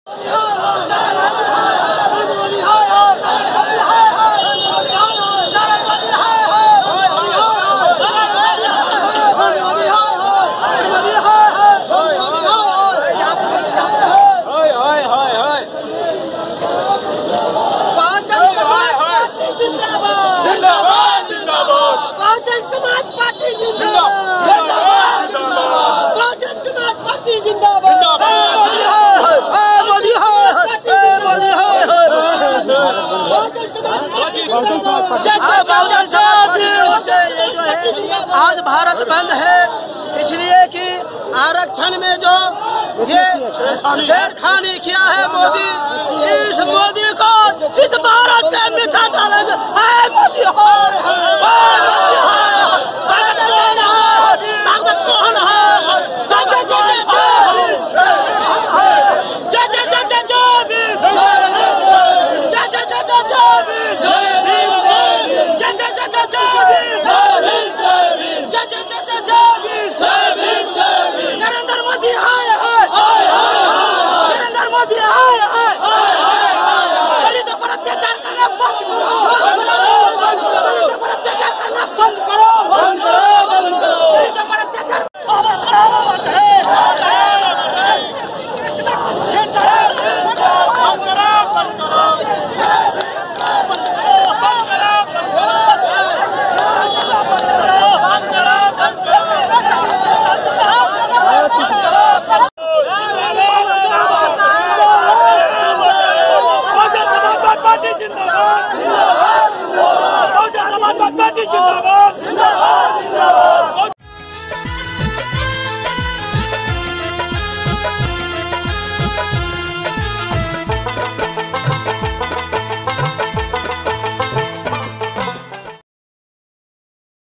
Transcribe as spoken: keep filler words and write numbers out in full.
आज भारत बंद है इसलिए कि आरक्षण में जो ये छेड़खानी किया है मोदी, इस मोदी को इस भारत से मिटा डालेंगे। मोदी हो, मोदी हो, मोहन है।